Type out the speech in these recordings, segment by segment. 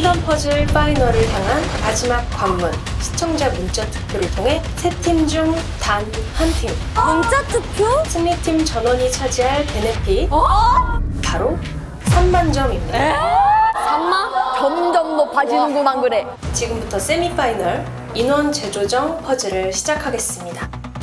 킹덤 퍼즐 파이널을 향한 마지막 관문. 시청자 문자 투표를 통해 3팀 중 단 한 팀. 문자 투표? 승리팀 전원이 차지할 베네핏. 바로 3만 점입니다. 3만? 점점 높아지는구만 그래. 지금부터 세미파이널 인원 재조정 퍼즐을 시작하겠습니다.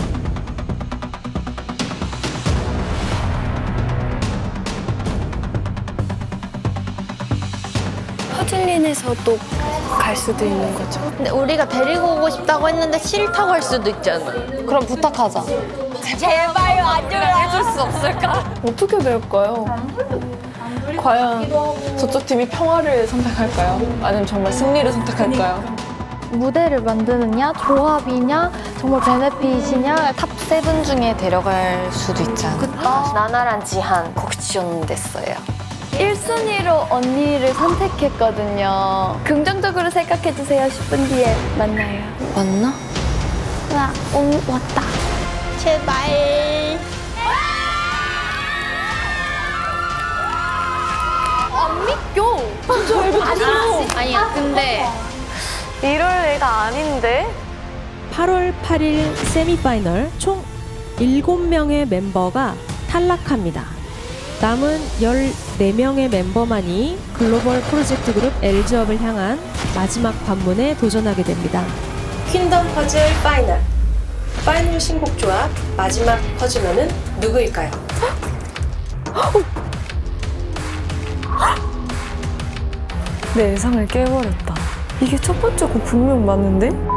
퍼즐린에서도 갈 수도 있는 거죠. 근데 우리가 데리고 오고 싶다고 했는데 싫다고 할 수도 있잖아. 그럼 부탁하자. 제발 와줘라. 해줄 수 없을까? 어떻게 될까요? 과연 저쪽 팀이 평화를 선택할까요? 아니면 정말 승리를 선택할까요? 무대를 만드느냐, 조합이냐, 정말 베네핏이냐. 탑 7 중에 데려갈 수도 있잖아. 나나랑 지한 곡 지원됐어요. 1순위로 언니를 선택했거든요. 긍정적으로 생각해주세요. 10분 뒤에 만나요. 맞나? 와, 왔다. 제발. 안 믿겨. 진짜 왜 믿어? 아니야, 근데 이럴 애가 아닌데? 8월 8일 세미파이널 총 7명의 멤버가 탈락합니다. 남은 14명의 멤버만이 글로벌 프로젝트 그룹 LG업을 향한 마지막 관문에 도전하게 됩니다. 퀸덤 퍼즐 파이널. 파이널 신곡 조합 마지막 퍼즐러는 누구일까요? 내 예상을 깨버렸다. 이게 첫 번째 곡 분명 맞는데?